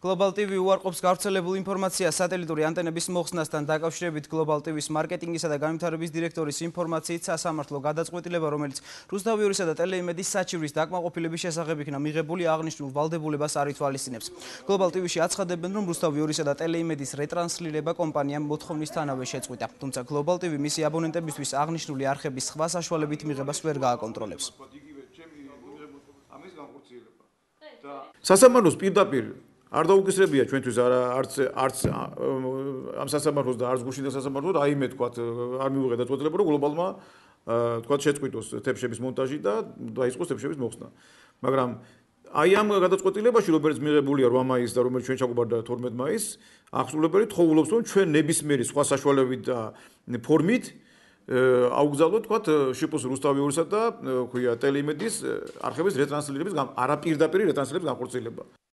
Global TV უარყოფს გავრცელებულ ინფორმაციას სატელიტური ანტენების მოხსნასთან დაკავშირებით Global TV-ს მარკეტინგისა და განვითარების დირექტორის ინფორმაციით სასამართლო გადაწყვეტილება, რომელიც რუსთავიურისა და ტელეიმედის საჩივრის დაკმაყოფილების შესახებ იქნა მიღებული, აღნიშნულ ვალდებულებას არ ითვალისწინებს. Global TV-ში აცხადებენ, რომ რუსთავიურისა და ტელეიმედის რეტრანსლირება კომპანიამ მოთხოვნისთანავე შეწყვიტა. Თუმცა Global TV მისი აბონენტებისთვის აღნიშნული არხების სხვა საშუალებით მიღებას ვერ გააკონტროლებს. სასამართლოს პირდაპირ არ დაუკისრებია ჩვენთვის არც ამ სასამართლოს და არც გუშინდელ სასამართლოს რაიმე თქვათ არ მივიღეთ დაწყვეტილება რომ გლობალმა თქვათ შეწყვიტოს თებშების მონტაჟი და დაიწყოს თებშების მოხსნა. მაგრამ აი ამ გადაწყვეტილებაში რომელიც მიღებულია 8 მაისს და რომელიც ჩვენ ჩაგვაბარდა 12 მაისს აღსრულებელი თხოვულობს რომ ჩვენ ნებისმიერი სხვა საშუალებით და ფორმით აუგზავნოთ თქვათ შიპოს რუსთავიურისა და ქვია ტელეიმედის არხების რეტრანსლირების არაპირდაპირი რეტრანსლირების განხორციელება.